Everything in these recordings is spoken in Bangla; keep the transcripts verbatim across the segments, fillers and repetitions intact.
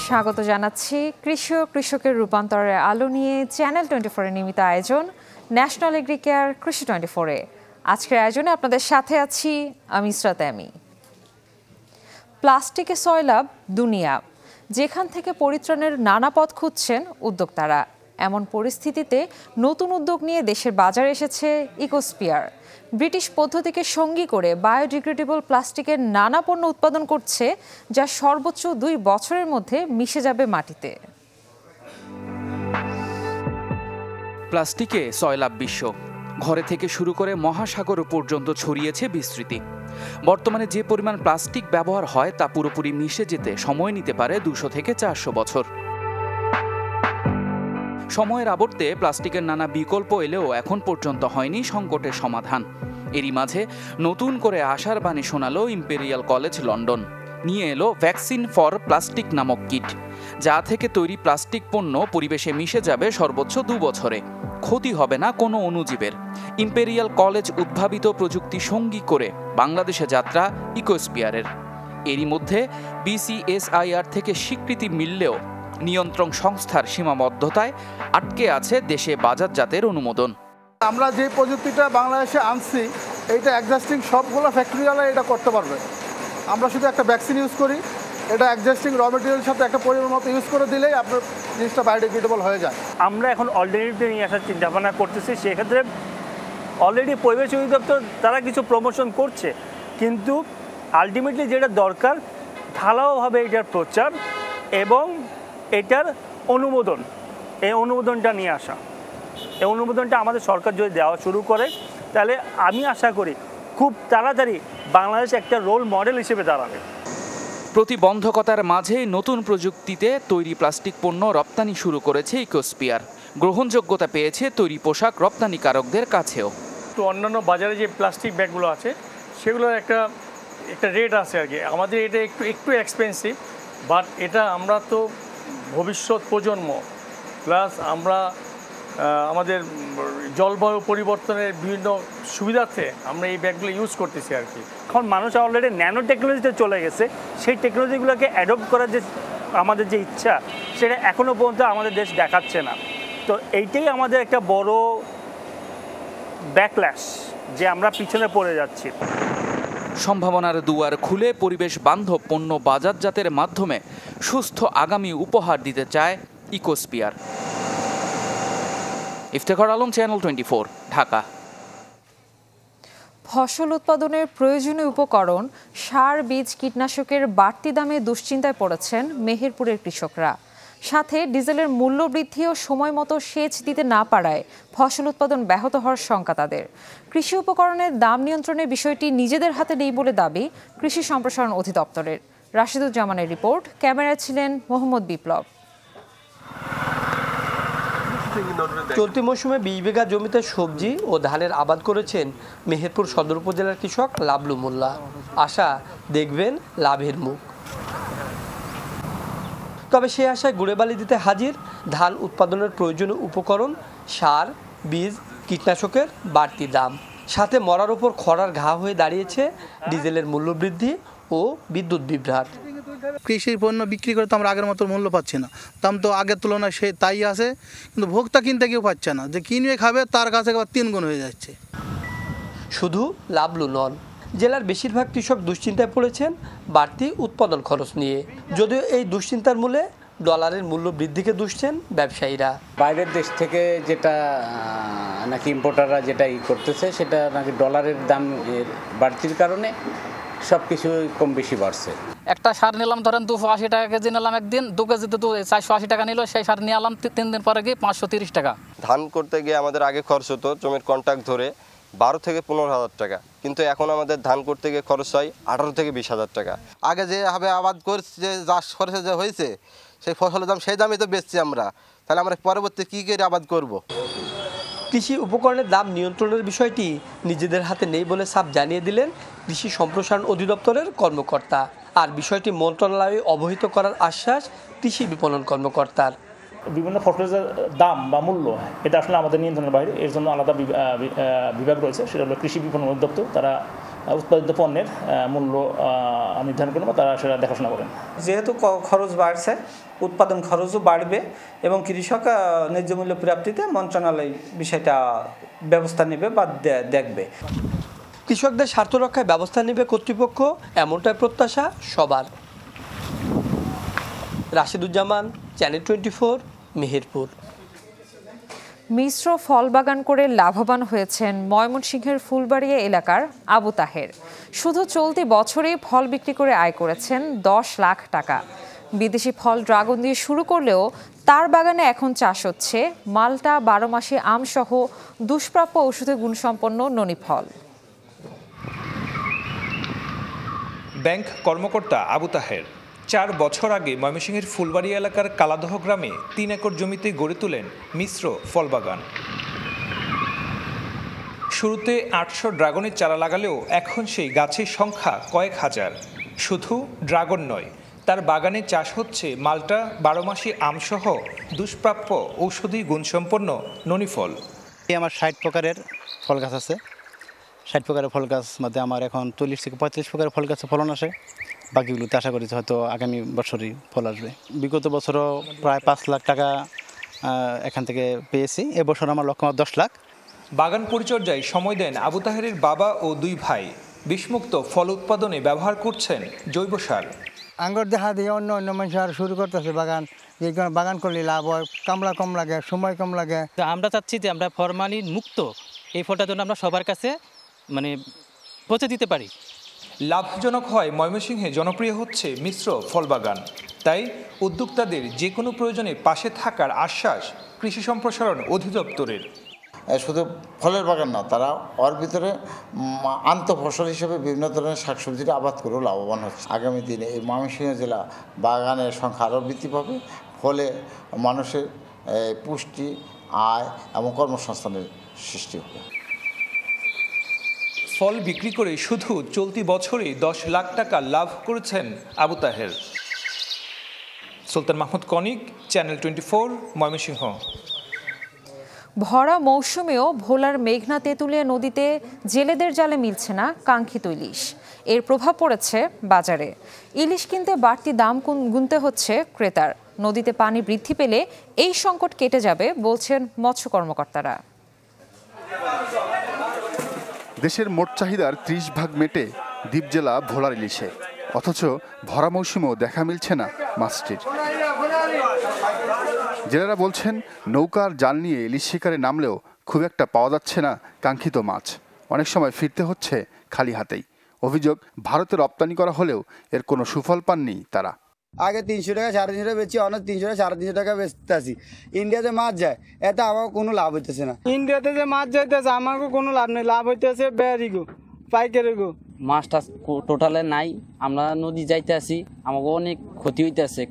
স্বাগত জানাচ্ছি কৃষি ও কৃষকের রূপান্তরের আলো নিয়ে চ্যানেল টোয়েন্টি ফোর এর নিয়মিত আয়োজন ন্যাশনাল এগ্রিকেয়ার কৃষি টোয়েন্টি ফোর এ। আজকের আয়োজনে আপনাদের সাথে আছি আমি ইসরাত আমি। প্লাস্টিকে সয়লাব দুনিয়া, যেখান থেকে পরিত্রাণের নানা পথ খুঁজছেন উদ্যোক্তারা। এমন পরিস্থিতিতে নতুন উদ্যোগ নিয়ে দেশের বাজারে এসেছে ইকোস্পিয়ার। ব্রিটিশ পদ্ধতিকে সঙ্গী করে বায়োডিগ্রেডেবল প্লাস্টিকের নানা পণ্য উৎপাদন করছে, যা সর্বোচ্চ দুই বছরের মধ্যে মিশে যাবে মাটিতে। প্লাস্টিকে সয়লাব বিশ্ব, ঘরে থেকে শুরু করে মহাসাগর পর্যন্ত ছড়িয়েছে বিস্তৃতি। বর্তমানে যে পরিমাণ প্লাস্টিক ব্যবহার হয় তা পুরোপুরি মিশে যেতে সময় নিতে পারে দুশো থেকে চারশো বছর। সময়ের আবর্তে প্লাস্টিকের নানা বিকল্প এলেও এখন পর্যন্ত হয়নি সংকটের সমাধান। এরই মাঝে নতুন করে আশার বাণী শোনালো ইম্পেরিয়াল কলেজ লন্ডন। নিয়ে এলো ভ্যাকসিন ফর প্লাস্টিক নামক কিট, যা থেকে তৈরি প্লাস্টিক পণ্য পরিবেশে মিশে যাবে সর্বোচ্চ দু বছরে। ক্ষতি হবে না কোনো অণুজীবের। ইম্পেরিয়াল কলেজ উদ্ভাবিত প্রযুক্তি সঙ্গী করে বাংলাদেশে যাত্রা ইকোস্পিয়ারের। এরই মধ্যে বিসিএসআইআর থেকে স্বীকৃতি মিললেও নিয়ন্ত্রণ সংস্থার সীমাবদ্ধতায় আটকে আছে দেশে বাজারজাতের অনুমোদন। আমরা যে প্রযুক্তিটা বাংলাদেশে আনছি, এইটা অ্যাডজাস্টিং সবগুলো ফ্যাক্টরিওয়ালা এটা করতে পারবে। আমরা শুধু একটা ভ্যাকসিন ইউজ করি, এটা অ্যাডজাস্টিং র মেটেরিয়ালের সাথে একটা পরিমাণ মতো ইউজ করে দিলেই আপনার জিনিসটা বায়োডিগ্রেডেবল হয়ে যায়। আমরা এখন অল্টারনেটিভ নিয়ে আসার চিন্তা ভাবনা করতেছি। সেক্ষেত্রে অলরেডি পরিবেশ অধিদপ্তর তারা কিছু প্রমোশন করছে, কিন্তু আলটিমেটলি যেটা দরকার ঢালাওভাবে এটার প্রচার এবং এটার অনুমোদন, এই অনুমোদনটা নিয়ে আসা। এই অনুমোদনটা আমাদের সরকার যদি দেওয়া শুরু করে, তাহলে আমি আশা করি খুব তাড়াতাড়ি বাংলাদেশ একটা রোল মডেল হিসেবে দাঁড়াবে। প্রতিবন্ধকতার মাঝে নতুন প্রযুক্তিতে তৈরি প্লাস্টিক পণ্য রপ্তানি শুরু করেছে ইকোস্পিয়ার। গ্রহণযোগ্যতা পেয়েছে তৈরি পোশাক রপ্তানিকারকদের কাছেও। তো অন্যান্য বাজারে যে প্লাস্টিক ব্যাগগুলো আছে সেগুলোর একটা একটা রেট আছে আর কি। আমাদের এটা একটু একটু এক্সপেন্সিভ, বাট এটা আমরা তো ভবিষ্যৎ প্রজন্ম, প্লাস আমরা আমাদের জলবায়ু পরিবর্তনের বিভিন্ন সুবিধার্থে আমরা এই ব্যাগগুলো ইউজ করতেছি আর কি। এখন মানুষ অলরেডি ন্যানো টেকনোলজিতে চলে গেছে, সেই টেকনোলজিগুলোকে অ্যাডপ্ট করার যে আমাদের যে ইচ্ছা, সেটা এখনও পর্যন্ত আমাদের দেশ দেখাচ্ছে না। তো এইটাই আমাদের একটা বড় ব্যাকল্যাশ, যে আমরা পিছনে পড়ে যাচ্ছি। সম্ভাবনার দুয়ার খুলে পরিবেশ বান্ধব পণ্য বাজারজাতের মাধ্যমে সুস্থ আগামী উপহার দিতে চায় Ecosphere. Iftekhar Alam, Channel twenty four, Dhaka. ফসল উৎপাদনের প্রয়োজনীয় উপকরণ, সার, বীজ, কীটনাশকের বাড়তি দামে দুশ্চিন্তায় পড়েছেন মেহেরপুরের কৃষকরা। সাথে ডিজেলের মূল্য বৃদ্ধি ও সময় মতো সেচ দিতে না পারায় ফসল উৎপাদন ব্যাহত হওয়ার শঙ্কা তাদের। কৃষি উপকরণের দাম নিয়ন্ত্রণের বিষয়টি নিজেদের হাতে নেই বলে দাবি কৃষি সম্প্রসারণ অধিদপ্তরের। রাশিদুজ্জামানের রিপোর্ট, ক্যামেরায় ছিলেন মোহাম্মদ বিপ্লব। চলতি মৌসুমে বিশ বিঘা জমিতে সবজি ও ধানের আবাদ করেছেন মেহেরপুর সদর উপজেলার কৃষক লাবলু মোল্লা। আশা দেখবেন লাভের মুখ, তবে সে আশায় গুড়েবালি দিতে হাজির ধান উৎপাদনের প্রয়োজনীয় উপকরণ, সার, বীজ, কীটনাশকের বাড়তি দাম। সাথে মরার ওপর খরার ঘা হয়ে দাঁড়িয়েছে ডিজেলের মূল্যবৃদ্ধি ও বিদ্যুৎ বিভ্রাট। কৃষির পণ্য বিক্রি করে তো আমরা আগের মতো মূল্য পাচ্ছি না, দাম তো আগের তুলনায় সে তাই আছে, কিন্তু ভোক্তা কিনতে কেউ পাচ্ছে না। যে কিনবে খাবে তার কাছে আবার তিন গুণ হয়ে যাচ্ছে। শুধু লাবলু নন, জেলার বেশিরভাগ কৃষক দুশ্চিন্তায় পড়েছেন বাড়তি উৎপাদন খরচ নিয়ে। যদিও এই দুশ্চিন্তার মূলে ডলারের মূল্য বৃদ্ধিকে দুষছেন ব্যবসায়ীরা। বাইরের দেশ থেকে যেটা নাকি ইম্পোর্টাররা যেটা ই করতেছে, সেটা নাকি ডলারের দাম বাড়তির কারণে সব কিছু কম বেশি বাড়ছে। একটা সার নিলাম ধরেন দুশো আশি টাকা কেজি নিলাম, একদিন দু কেজিতে তো চারশো আশি টাকা নিল, সেই সার নিয়ে আলাম তিন দিন পরে গিয়ে পাঁচশো তিরিশ টাকা। ধান করতে গিয়ে আমাদের আগে খরচ হতো জমির কন্ট্রাক্ট ধরে বারো থেকে পনেরো হাজার টাকা, কিন্তু এখন আমাদের ধান করতে গিয়ে খরচ হয় আঠারো থেকে বিশ হাজার টাকা। আগে যেভাবে আবাদ করছে, যে চাষ খরচে যে হয়েছে সেই ফসলের দাম সেই দামই তো বেচছি আমরা, তাহলে আমরা পরবর্তী কী করে আবাদ করব? কৃষি উপকরণের দাম নিয়ন্ত্রণের বিষয়টি নিজেদের হাতে নেই বলে সাফ জানিয়ে দিলেন কৃষি সম্প্রসারণ অধিদপ্তরের কর্মকর্তা। আর বিষয়টি মন্ত্রণালয়ে অবহিত করার আশ্বাস কৃষি বিপণন কর্মকর্তার। বিভিন্ন ফসলের দাম বা মূল্য এটা আসলে আমাদের নিয়ন্ত্রণের বাইরে, এর জন্য আলাদা বিভাগ রয়েছে, সেটা হলো কৃষি বিপণন অধিদপ্তর। তারা উৎপাদিত পণ্যের মূল্য নির্ধারণ করেন বা তারা সেটা দেখাশোনা করেন। যেহেতু খরচ বাড়ছে, উৎপাদন খরচও বাড়বে এবং কৃষক ন্যায্য মূল্য প্রাপ্তিতে মন্ত্রণালয় বিষয়টা ব্যবস্থা নেবে বা দেখবে। কৃষকদের স্বার্থ রক্ষায় ব্যবস্থা নেবে কর্তৃপক্ষ, এমনটাই প্রত্যাশা সবার। Rashiduzzaman, Channel twenty four, Meherpur. মিশ্র ফল বাগান করে লাভবান হয়েছেন ময়মনসিংহের ফুলবাড়িয়া এলাকার আবু তাহের। শুধু চলতি বছরেই ফল বিক্রি করে আয় করেছেন দশ লাখ টাকা। বিদেশি ফল ড্রাগন দিয়ে শুরু করলেও তার বাগানে এখন চাষ হচ্ছে মাল্টা, বারো মাসি আম সহ দুষ্প্রাপ্য ঔষধি গুণসম্পন্ন ননি ফল। ব্যাংক কর্মকর্তা আবু তাহের চার বছর আগে ময়মনসিংহের ফুলবাড়িয়া এলাকার কালাদহ গ্রামে তিন একর জমিতে গড়ে তোলেন মিশ্র ফলবাগান। শুরুতে আটশো ড্রাগনের চারা লাগালেও এখন সেই গাছের সংখ্যা কয়েক হাজার। শুধু ড্রাগন নয়, তার বাগানে চাষ হচ্ছে মাল্টা, বারো মাসি আমসহ দুষ্প্রাপ্য ঔষধি গুণসম্পন্ন ননি ফল। আমার ষাট প্রকারের ফল গাছ আছে। ষাট প্রকারের ফল গাছ মধ্যে আমার এখন চল্লিশ থেকে পঁয়ত্রিশ প্রকারের ফল গাছে ফলন আসে। বাকিগুলোতে আশা করি হয়তো আগামী বছরই ফল আসবে। বিগত বছরও প্রায় পাঁচ লাখ টাকা এখান থেকে পেয়েছি। এবছর আমার লক্ষ্য দশ লাখ। বাগান পরিচর্যায় সময় দেন আবু তাহেরের বাবা ও দুই ভাই। বিষমুক্ত ফল উৎপাদনে ব্যবহার করছেন জৈব সার। আঙ্গুর দেখা দিয়ে অন্য অন্য মানুষ আর শুরু করতেছে বাগান। যে বাগান করলে লাভ হয়, কামলা কম লাগে, সময় কম লাগে। তো আমরা চাচ্ছি যে আমরা ফরমালিন মুক্ত এই ফলটা যেন আমরা সবার কাছে মানে পৌঁছে দিতে পারি। লাভজনক হয় ময়মনসিংহে জনপ্রিয় হচ্ছে মিশ্র ফলবাগান। তাই উদ্যোক্তাদের যে কোনো প্রয়োজনে পাশে থাকার আশ্বাস কৃষি সম্প্রসারণ অধিদপ্তরের। শুধু ফলের বাগান না, তারা ওর ভিতরে আন্তঃফসল হিসেবে বিভিন্ন ধরনের শাকসবজির আবাদ করেও লাভবান হচ্ছে। আগামী দিনে এই ময়মনসিংহ জেলা বাগানের সংখ্যা আরও বৃদ্ধি পাবে, ফলে মানুষের পুষ্টি, আয় এবং কর্মসংস্থানের সৃষ্টি হবে। ফল বিক্রি করে শুধু চলতি বছরে দশ লাখ টাকা লাভ করেছেন Abu Taher. Sultan Mahmud Konik, Channel twenty four, Mymensingh. ভরা মৌসুমেও ভোলার মেঘনা তেঁতুলিয়া নদীতে জেলেদের জালে মিলছে না কাঙ্ক্ষিত ইলিশ। এর প্রভাব পড়েছে বাজারে। ইলিশ কিনতে বাড়তি দাম গুনতে হচ্ছে ক্রেতার। নদীতে পানি বৃদ্ধি পেলে এই সংকট কেটে যাবে বলছেন মৎস্য কর্মকর্তারা। দেশের মোট চাহিদার ত্রিশ ভাগ মেটে দ্বীপ জেলা ভোলার ইলিশে, অথচ ভরা মৌসুমেও দেখা মিলছে না মাছটির। জেলেরা বলছেন নৌকার জাল নিয়ে ইলিশ শিকারে নামলেও খুব একটা পাওয়া যাচ্ছে না কাঙ্ক্ষিত মাছ। অনেক সময় ফিরতে হচ্ছে খালি হাতেই। অভিযোগ, ভারতে রপ্তানি করা হলেও এর কোনো সুফল পাননি তারা। আগে তিনশো টাকা সাড়ে তিনশো টাকা বেচছি, অনেক তিনশো টাকা সাড়ে তিনশো টাকা বেচতে আসি। ইন্ডিয়াতে মাছ যায়, এতে আমার কোনো লাভ হইতেছে না। ইন্ডিয়াতে যে মাছ যাইতেছে আমাকে কোনো লাভ নেই, লাভ হইতেছে বেয়ারিগো পাইকারিগো। মাছটা টোটালে নাই, আমরা নদী যাইতে আসি, আমাকে অনেক ক্ষতি হইতেছে।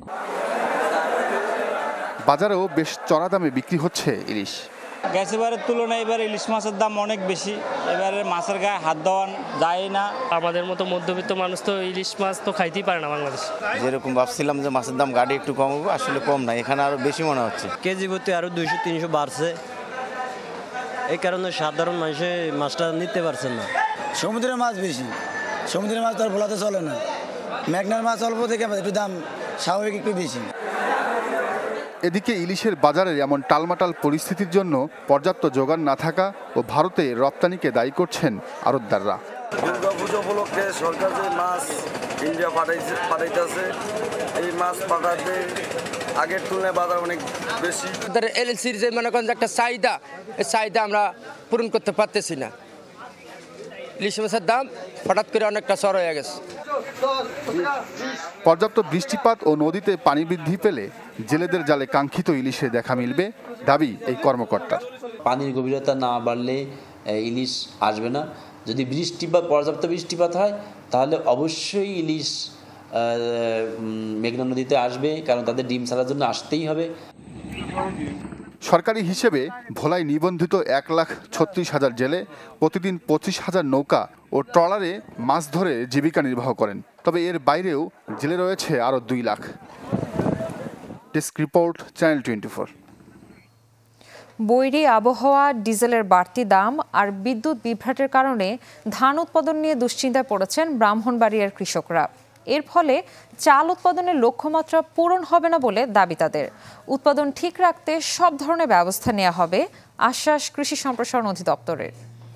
বাজারেও বেশ চড়া দামে বিক্রি হচ্ছে ইলিশ। গ্যাসেবারের তুলনায় এবার ইলিশ মাছের দাম অনেক বেশি। এবারে মাছের গায়ে হাত দেওয়ান যায় না। আমাদের মতো মধ্যবিত্ত মানুষ তো ইলিশ মাছ তো খাইতেই পারে না বাংলাদেশ। যেরকম ভাবছিলাম যে মাছের দাম গাড়ি একটু কম হবে, আসলে কম না, এখানে আরো বেশি মনে হচ্ছে। কেজি প্রতি আরো দুইশো তিনশো বাড়ছে, এই কারণে সাধারণ মানুষে মাছটা নিতে পারছেন না। সমুদ্রের মাছ বেশি, সমুদ্রের মাছ তো আর ভোলাতে চলে না। মেঘনার মাছ অল্প থেকে একটু দাম স্বাভাবিক একটু বেশি। এদিকে ইলিশের বাজারের এমন টালমাটাল পরিস্থিতির জন্য পর্যাপ্ত যোগান না থাকা ও ভারতে রপ্তানিকে দায়ী করছেন আড়তদাররা। দুর্গাপুজো উপলক্ষে সরকার যে মাছ ইন্ডিয়া পাঠাইছে পাঠাইতেছে, এই মাছ পাঠাতে আগের তুলনায় বাজার অনেক বেশি। এলএলসির যে মনে করেন একটা চাহিদা, এই চাহিদা আমরা পূরণ করতে পারতেছি না। ইলিশ মাছের দাম হঠাৎ করে অনেকটা চড় হয়ে গেছে। পর্যাপ্ত বৃষ্টিপাত ও নদীতে পানি বৃদ্ধি পেলে জেলেদের জালে কাঙ্ক্ষিত ইলিশে দেখা মিলবে, দাবি এই কর্মকর্তার। পানির গভীরতা না বাড়লে ইলিশ আসবে না। যদি বৃষ্টিপাত পর্যাপ্ত বৃষ্টিপাত হয় তাহলে অবশ্যই ইলিশ মেঘনা নদীতে আসবে, কারণ তাদের ডিম ছাড়ার জন্য আসতেই হবে। সরকারি হিসেবে ভোলায় নিবন্ধিত এক লাখ ছত্রিশ হাজার জেলে প্রতিদিন পঁচিশ হাজার নৌকা ও ট্রলারে মাছ ধরে জীবিকা নির্বাহ করেন। তবে এর বাইরেও জেলে রয়েছে আরও দুই lakh. Desk report, Channel twenty four. বৈরী আবহাওয়া, ডিজেলের বাড়তি দাম আর বিদ্যুৎ বিভ্রাটের কারণে ধান উৎপাদন নিয়ে দুশ্চিন্তায় পড়েছেন ব্রাহ্মণবাড়িয়ার কৃষকরা। এর ফলে চাল উৎপাদনের লক্ষ্যমাত্রা পূরণ হবে না বলে দাবি তাদের। উৎপাদন ঠিক রাখতে সব ধরনের ব্যবস্থা নেওয়া হবে, আশ্বাস কৃষি সম্প্রসারণ অধিদপ্তরের।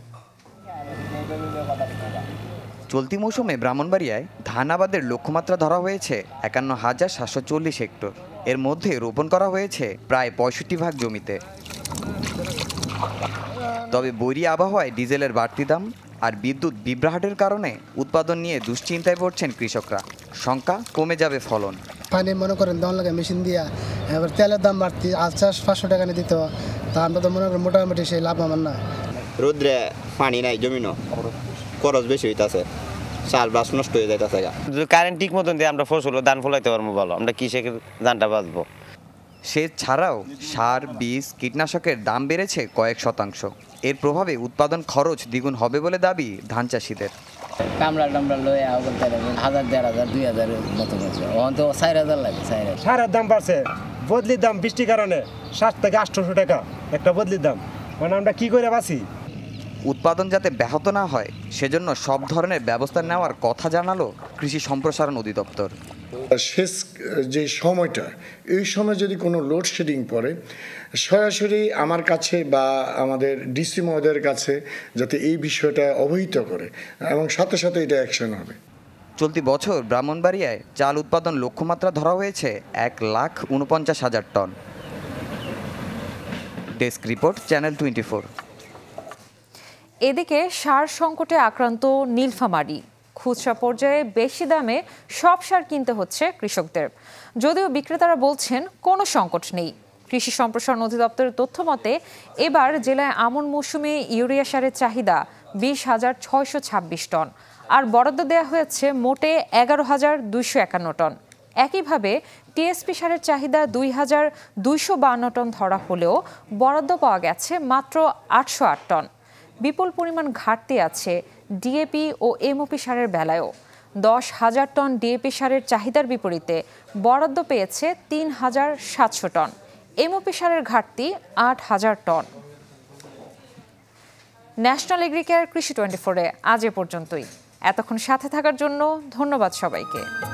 চলতি মৌসুমে ব্রাহ্মণবাড়িয়ায় ধান আবাদের লক্ষ্যমাত্রা ধরা হয়েছে একান্ন হাজার সাতশো চল্লিশ হেক্টর। এর মধ্যে রোপণ করা হয়েছে প্রায় পঁয়ষট্টি ভাগ জমিতে। তবে বৈরী আবহাওয়ায় ডিজেলের বাড়তি দাম আর বিদ্যুৎ বিভ্রাটের কারণে উৎপাদন নিয়ে দুশ্চিন্তায় পড়ছেন কৃষকরা। শঙ্কা কমে যাবে ফলন। পানি মনে করেন দাম লাগে মেশিন দিয়া, এবার তেলের দাম বাড়তি আচাশ পাঁচশো টাকা নিয়ে দিত, তা আমরা তো মনে করেন মোটামুটি সেই লাভ আমার না। রোদ্রে পানি নাই, জমিনও খরচ বেশি হইতাছে, চাষবাস নষ্ট হয়ে যাইতেছে। যদি কারেন্ট ঠিক মতন দিয়ে আমরা ফসল ধান ফলাইতে পারবো ভালো, আমরা কৃষকের ধানটা বাঁচবো। সেচ ছাড়াও সার, বীজ, কীটনাশকের দাম বেড়েছে কয়েক শতাংশ। এর প্রভাবে উৎপাদন খরচ দ্বিগুণ হবে বলে দাবি ধান চাষিদের। কামড়া টামড়া লয়ে বলতে হাজার দেড় হাজার দুই হাজারের মতো আছে, অন্ত চার হাজার লাগে। সারের দাম বাড়ছে, বদলির দাম বৃষ্টির কারণে সাত থেকে আটশোশো টাকা একটা বদলির দাম, মানে আমরা কি করে বাঁচি। উৎপাদন যাতে ব্যাহত না হয় সেজন্য সব ধরনের ব্যবস্থা নেওয়ার কথা জানালো কৃষি সম্প্রসারণ অধিদপ্তর। শেষ যে সময়টা, এই সময় যদি কোনো লোডশেডিং পড়ে, সরাসরি আমার কাছে বা আমাদের ডিসি মহোদয়ের কাছে যাতে এই বিষয়টা অবহিত করে এবং সাথে সাথে এটা অ্যাকশন হবে। চলতি বছর ব্রাহ্মণবাড়িয়ায় চাল উৎপাদন লক্ষ্যমাত্রা ধরা হয়েছে এক লাখ উনপঞ্চাশ হাজার ton. Desk report, Channel twenty four. এদিকে সার সংকটে আক্রান্ত নীলফামারী। খুচরা পর্যায়ে বেশি দামে সব সার কিনতে হচ্ছে কৃষকদের, যদিও বিক্রেতারা বলছেন কোনো সংকট নেই। কৃষি সম্প্রসারণ অধিদপ্তরের তথ্য মতে এবার জেলায় আমন মৌসুমে ইউরিয়া সারের চাহিদা বিশ হাজার ছয়শো ছাব্বিশ টন, আর বরাদ্দ দেওয়া হয়েছে মোটে এগারো হাজার দুইশো একান্ন টন। একইভাবে টিএসপি সারের চাহিদা দুই হাজার দুইশো বান্ন টন ধরা হলেও বরাদ্দ পাওয়া গেছে মাত্র আটশো আট টন। বিপুল পরিমাণ ঘাটতি আছে ডিএপি ও এমওপি সারের বেলায়ও। দশ হাজার টন ডিএপি সারের চাহিদার বিপরীতে বরাদ্দ পেয়েছে তিন হাজার সাতশো টন। এমওপি সারের ঘাটতি আট হাজার টন। ন্যাশনাল এগ্রিকেয়ার কৃষি টোয়েন্টি ফোরে আজ এ পর্যন্তই। এতক্ষণ সাথে থাকার জন্য ধন্যবাদ সবাইকে।